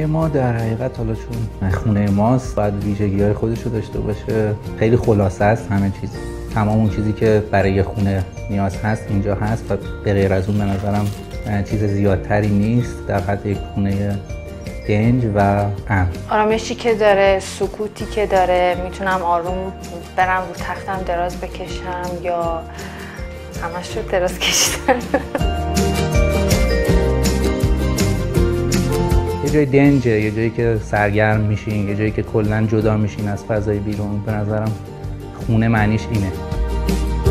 ما در حقیقت حالا چون خونه ماست باید ویژگی‌های خودش رو داشته باشه. خیلی خلاصه است همه چیز. تمام اون چیزی که برای یه خونه نیاز هست اینجا هست و به غیر از اون به نظرم چیز زیادتری نیست در حد یک خونه دنج و امن. آرامشی که داره، سکوتی که داره، میتونم آروم برم رو تختم دراز بکشم یا همش رو دراز کشیدن. یه جای دنجه، یه جایی که سرگرم میشین، یه جایی که کلاً جدا میشین از فضای بیرون. به نظرم خونه معنیش اینه.